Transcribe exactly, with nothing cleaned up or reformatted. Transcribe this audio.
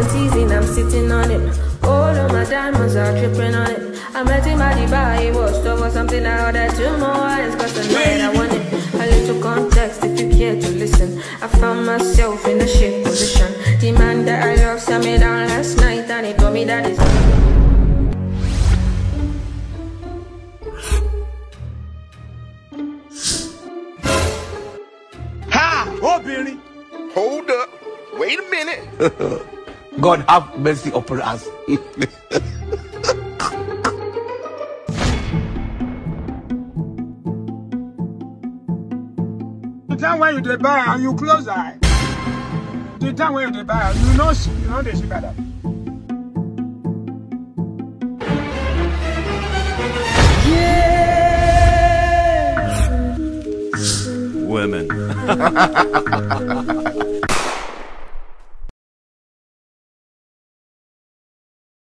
and teasing, I'm sitting on it. All of my diamonds are tripping on it. I met him at the bar, he was tough for something I ordered two more eyes, cause I know I want it. A little context if you care to listen. I found myself in a shit position. The man that I love sat me down last night and he told me that it's Ha! Oh, Billy! Hold up. Wait a minute. God have mercy upon us. The time when you dey buy and you close eye. The time when you dey buy, you know you know they see better. Women.